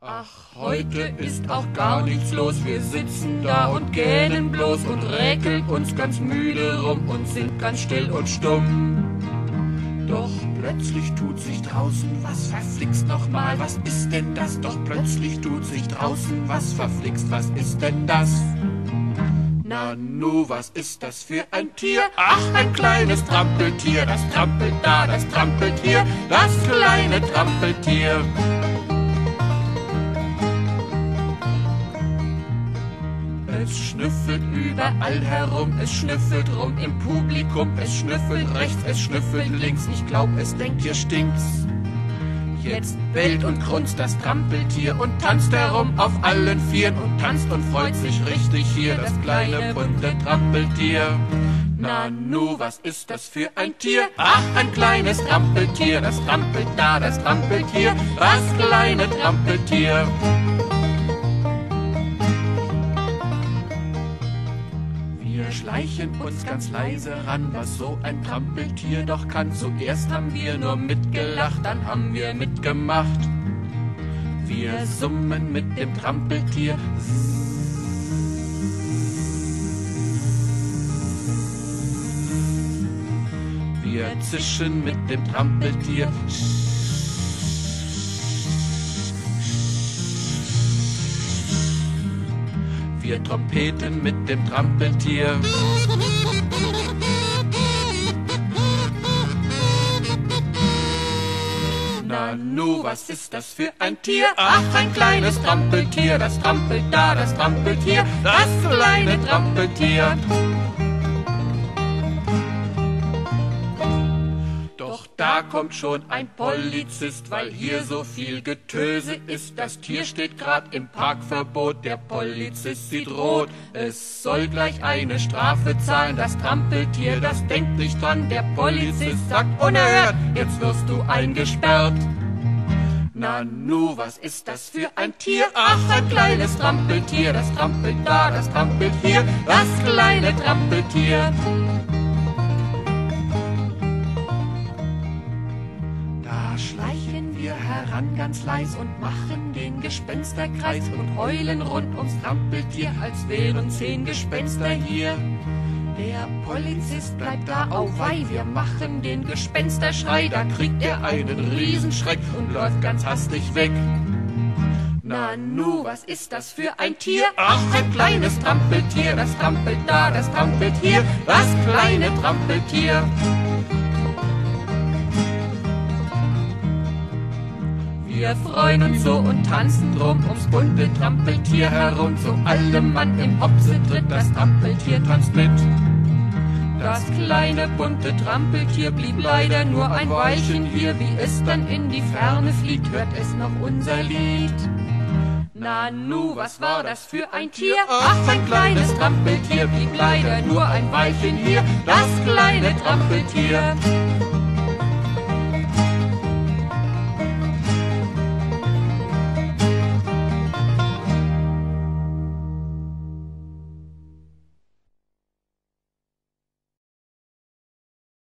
Ach, heute ist auch gar nichts los, wir sitzen da und gähnen bloß und räkeln uns ganz müde rum und sind ganz still und stumm. Doch plötzlich tut sich draußen was, verflixt nochmal, was ist denn das? Doch plötzlich tut sich draußen was, verflixt, was ist denn das? Nanu, was ist das für ein Tier? Ach, ein kleines Trampeltier, das trampelt da, das trampelt hier, das kleine Trampeltier. Es schnüffelt überall herum, es schnüffelt rum im Publikum, es schnüffelt rechts, es schnüffelt links, ich glaub, es denkt, hier stinkt's. Jetzt bellt und grunzt das Trampeltier und tanzt herum auf allen Vieren und tanzt und freut sich richtig hier, das kleine bunte Trampeltier. Nanu, was ist das für ein Tier? Ach, ein kleines Trampeltier, das trampelt da, das trampelt hier, das kleine Trampeltier. Wir schleichen uns ganz leise ran, was so ein Trampeltier doch kann. Zuerst haben wir nur mitgelacht, dann haben wir mitgemacht. Wir summen mit dem Trampeltier. Wir zischen mit dem Trampeltier. Wir trompeten mit dem Trampeltier. Nanu, was ist das für ein Tier? Ach, ein kleines Trampeltier, das trampelt da, das trampelt hier, das kleine Trampeltier. Doch da kommt schon ein Polizist, weil hier so viel Getöse ist. Das Tier steht grad im Parkverbot, der Polizist sieht rot. Es soll gleich eine Strafe zahlen, das Trampeltier, das denkt nicht dran. Der Polizist sagt unerhört, jetzt wirst du eingesperrt. Nanu, was ist das für ein Tier? Ach, ein kleines Trampeltier, das trampelt da, das trampelt hier, das kleine Trampeltier. Schleichen wir heran ganz leis und machen den Gespensterkreis und heulen rund ums Trampeltier, als wären 10 Gespenster hier. Der Polizist bleibt da, auweih, wir machen den Gespensterschrei, da kriegt er einen Riesenschreck und läuft ganz hastig weg. Nanu, was ist das für ein Tier? Ach, ein kleines Trampeltier, das trampelt da, das trampelt hier, das kleine Trampeltier. Wir freuen uns so und tanzen drum ums bunte Trampeltier herum. So alle Mann im Hopsetritt, das Trampeltier tanzt mit. Das kleine bunte Trampeltier blieb leider nur ein Weilchen hier. Wie es dann in die Ferne fliegt, hört es noch unser Lied. Nanu, was war das für ein Tier? Ach, ein kleines Trampeltier blieb leider nur ein Weilchen hier. Das kleine Trampeltier.